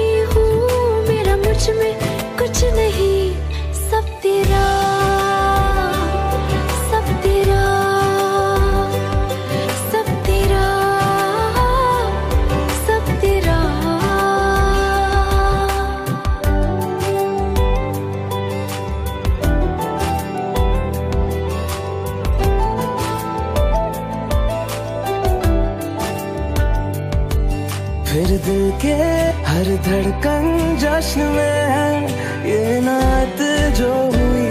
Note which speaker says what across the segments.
Speaker 1: हूँ, मेरा मुझ में कुछ नहीं, सब तेरा, सब तेरा, सब तेरा, सब तेरा।
Speaker 2: फिर दिल के हर धड़कन जश्न में है, ये नात जो हुई।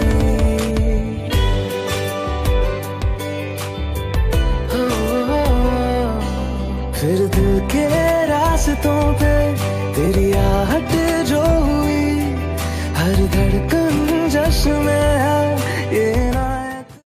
Speaker 2: फिर दिल के रास्तों पे तेरी आहट जो हुई, हर धड़कन जश्न में है ये